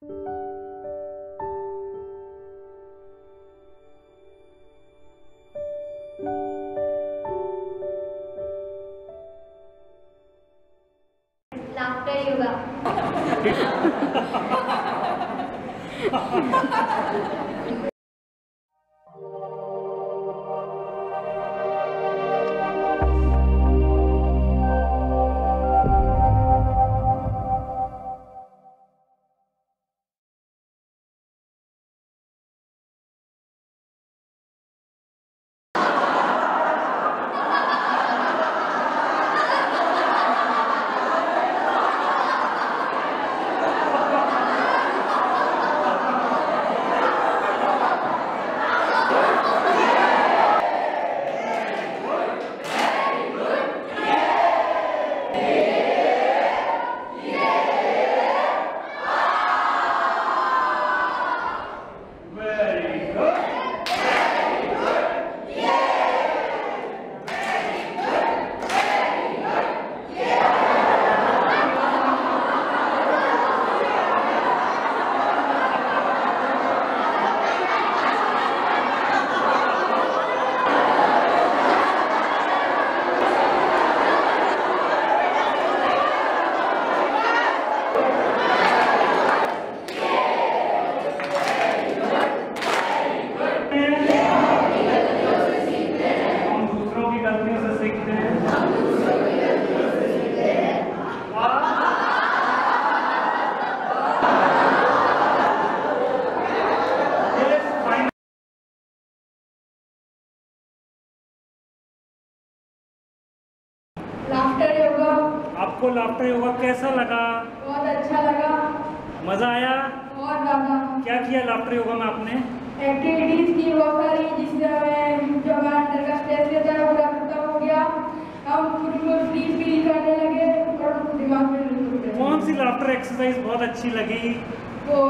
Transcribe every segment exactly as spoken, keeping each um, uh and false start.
Laughter yoga. Laughter yoga. आपको laughter yoga कैसा लगा? बहुत अच्छा लगा। मजा आया? बहुत ज़्यादा। क्या किया लाफ्टर योगा में आपने? एक्टिविटीज की बहुत सारी, जिससे हमें जो हमारा अंदर का स्ट्रेस रहता है पूरा खत्म हो गया। हम खुद को फ्री फील करने लगे और दिमाग में रिलैक्स। कौन सी लाफ्टर एक्सरसाइज बहुत अच्छी लगी? वो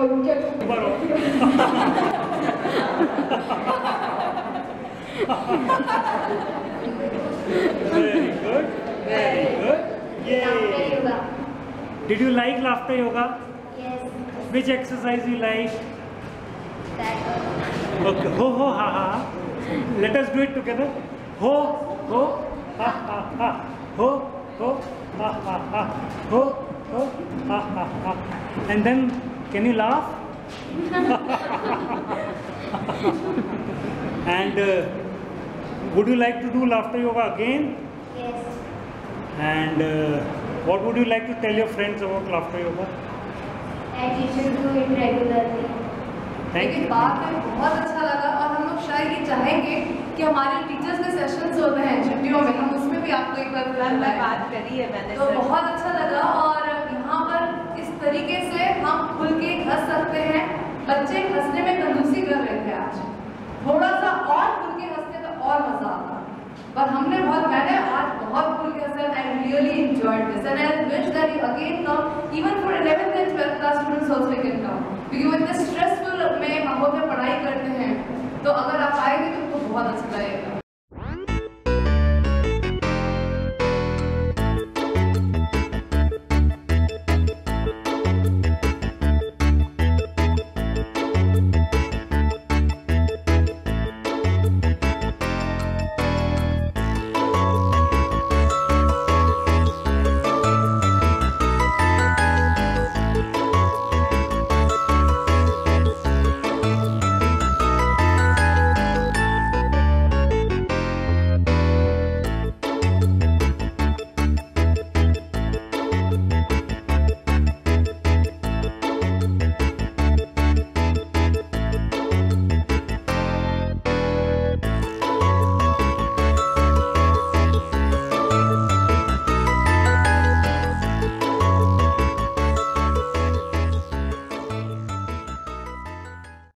Very good, very good. Laughter yoga. Did you like laughter yoga? Yes. Which exercise you like? That one. Okay. Ho ho ha ha. Let us do it together. Ho ho ha ha ha. Ho ho ha ha ha. Ho ho ha ha ha. And then, can you laugh? And uh, would you like to do laughter yoga again? Yes. And uh, what would you like to tell your friends about laughter yoga? And you should do it regularly. Thank you. बात में बहुत अच्छा लगा और हम लोग शायद ये चाहेंगे कि हमारे टीचर्स के सेशंस होते हैं छुट्टियों में, हम उसमें भी आपको एक बार बुलाएं। बात करी है मैंने, तो बहुत अच्छा लगा। और यहाँ पर इस तरीके से हम खुल के हंस सकते हैं। बच्चे हंसने में कंजूसी कर रहे थे आज, थोड़ा सा और खुल के हंसते तो और मजा आता। पर हमने बहुत मैंने आज बहुत खुल के हंसा। I really enjoyed this and I wish that you again come, even for eleventh and twelfth class students also can come, क्योंकि वो